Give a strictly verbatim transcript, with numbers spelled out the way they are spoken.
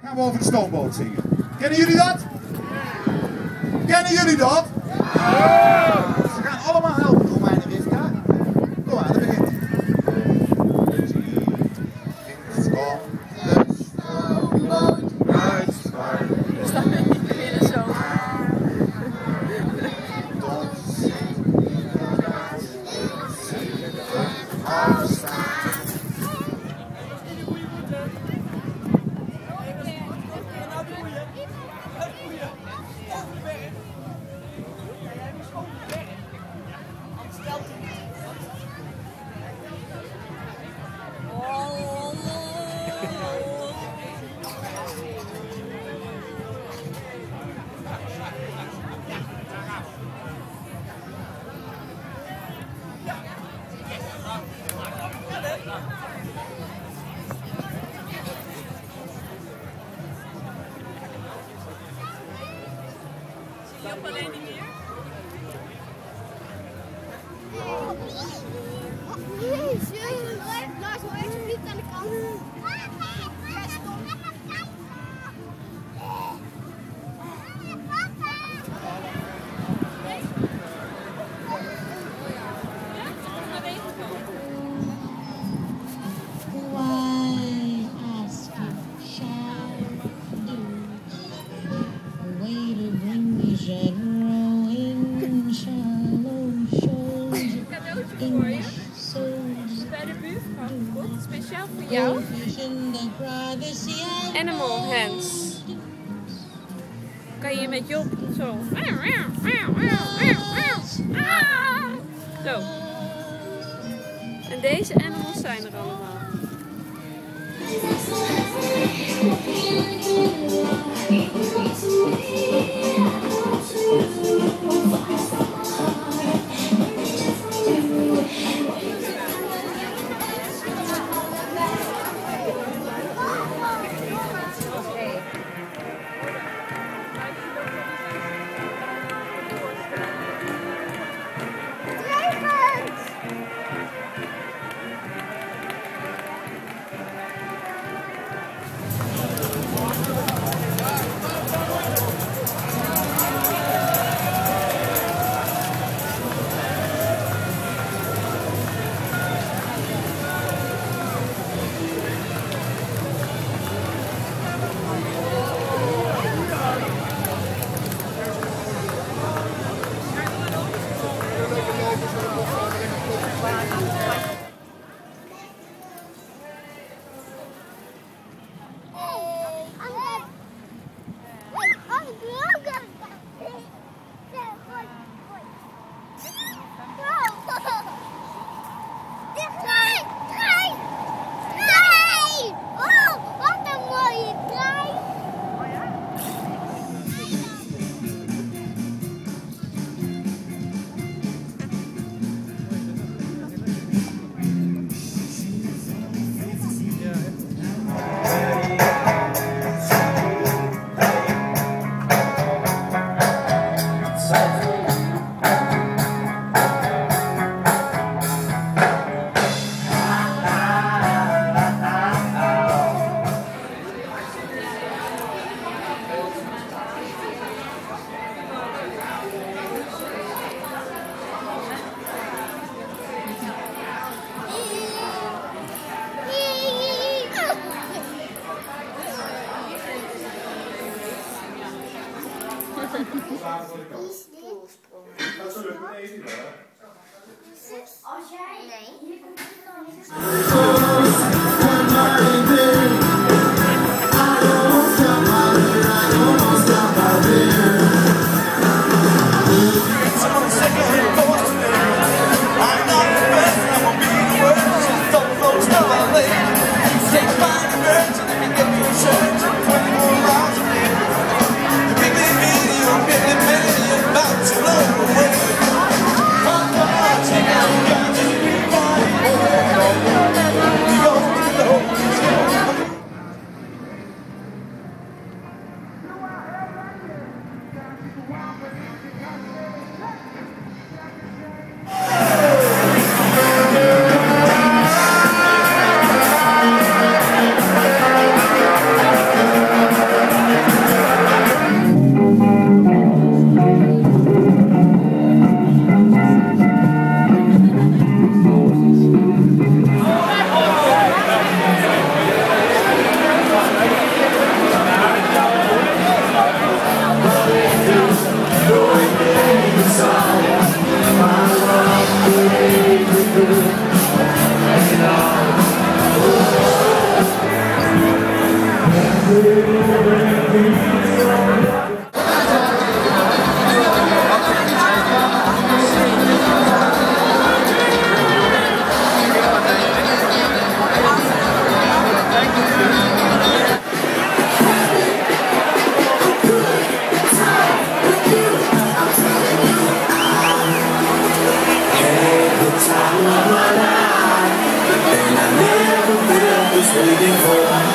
gaan we over de stoomboot zingen. Kennen jullie dat? Kennen jullie dat? Ze gaan allemaal helpen, Romein en Rivka. Kom aan, dat begint. De stoomboot uitvaart. We staan in de willen zo. Job alleen niet meer? Jezus, Lars, hoe is het niet aan de kant? Bij de buurvrouw gekocht, speciaal voor jou. Animal hands. Kan je met Job zo. Zo. En deze animals zijn er allemaal. Als jij... Nee. Hier komt het dan niet. Check out waiting for